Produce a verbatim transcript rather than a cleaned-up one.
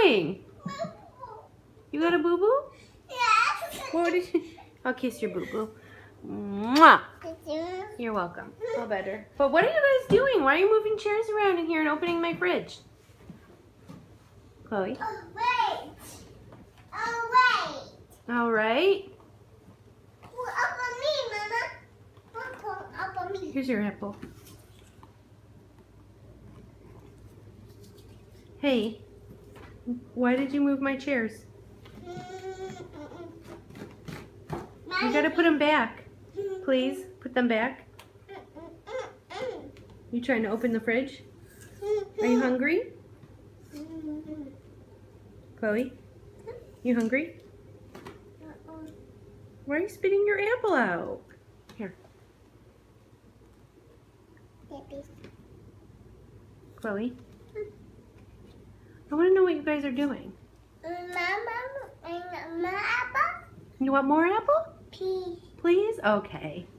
doing? You got a boo-boo? Yes. What did you... I'll kiss your boo-boo. Mwah! You're welcome. Feel better. But what are you guys doing? Why are you moving chairs around in here and opening my fridge? Chloe? Oh, wait. Oh, wait. All right. Pull up on me, Mama. Pull up on me. Here's your apple. Hey, why did you move my chairs? You gotta put them back. Please, put them back. You trying to open the fridge? Are you hungry? Chloe? You hungry? Why are you spitting your apple out? Here. Chloe? I want to know what you guys are doing. Mama, my apple? You want more apple? Please. Please? Okay.